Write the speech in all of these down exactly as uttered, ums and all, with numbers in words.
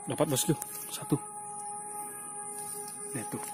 Dapat bosku, satu. Lihat tuh.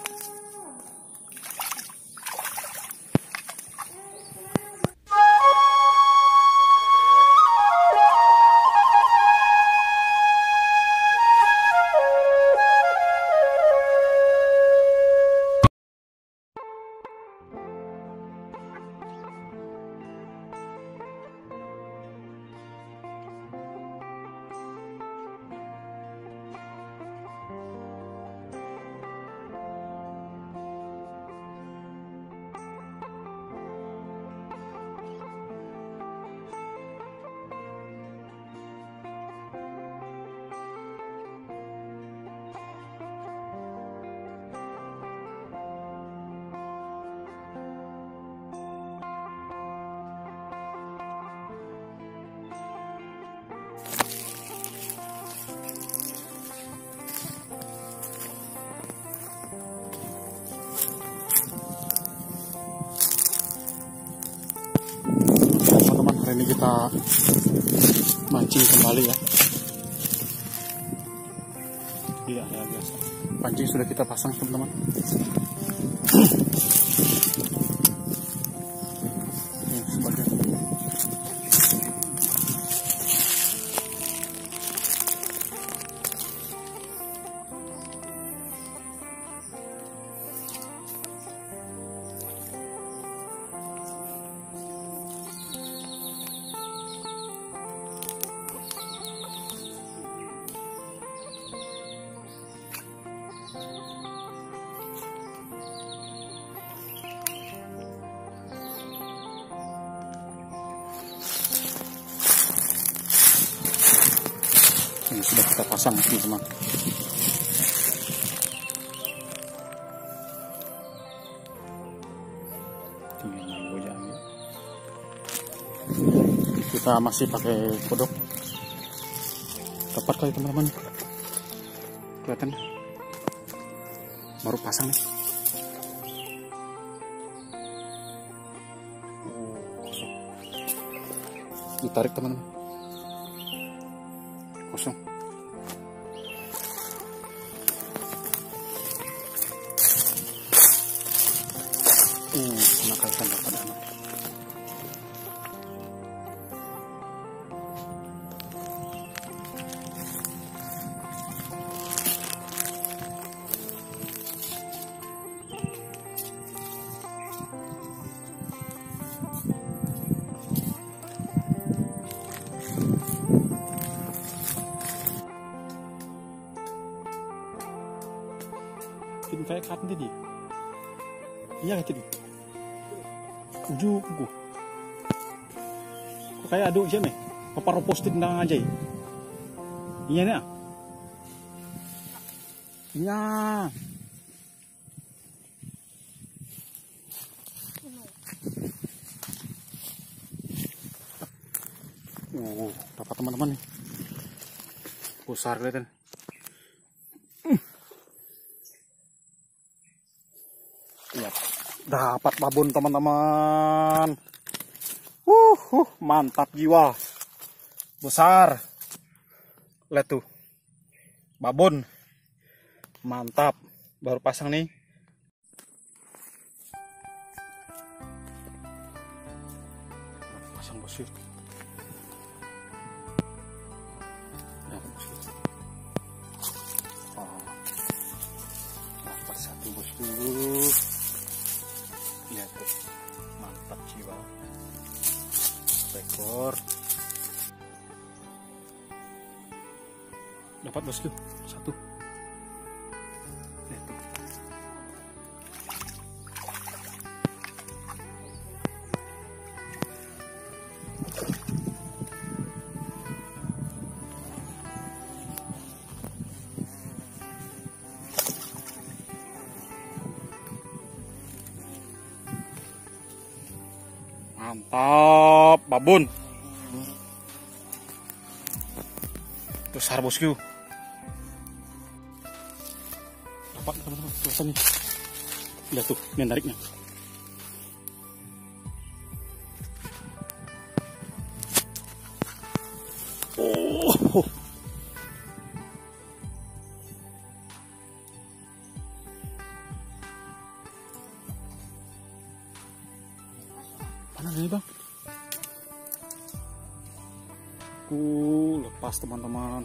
Teman-teman, hari ini kita mancing kembali ya. Iya, ya biasa. Pancing sudah kita pasang, teman-teman. Ini sebagian. Ini sudah kita pasang, teman-teman. Kita masih pakai kodok. Tepat kali, teman-teman. Kelihatan? Baru pasang nih. Ditarik, teman-teman. Kosong. Uh, kena kaitan pada anak. Tin kayak kapan tadi? Iya tin. Uju kuku. Kok kayak aduk siapa? Paparo posted nang aja. Iya nih. Iya. Uh, dapat teman-teman nih. Besar kelihatan. Lihat, dapat babon teman-teman. Uh, uh, mantap jiwa. Besar. Lihat tuh. Babon. Mantap. Baru pasang nih. Pasang bosku. Dapat bosku. Oh. Dapat satu bosku. Lihat tuh, mantap jiwa. Ekor. Dapat bosku, satu. Lihat tuh. Mantap, babon. Besar bosku. Dapat teman-teman, tulisan nih. Lihat tuh, ini nariknya. Oh, Uh, lepas teman-teman.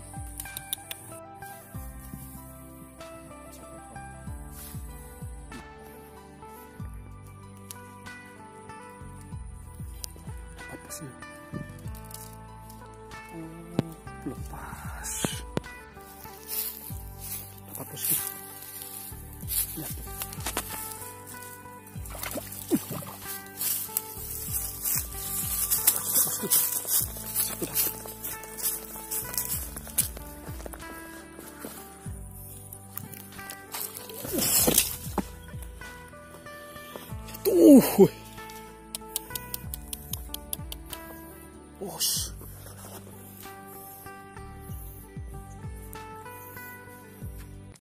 Apa sih? Uh, lepas. Dapat bosku. Lihat. Uh,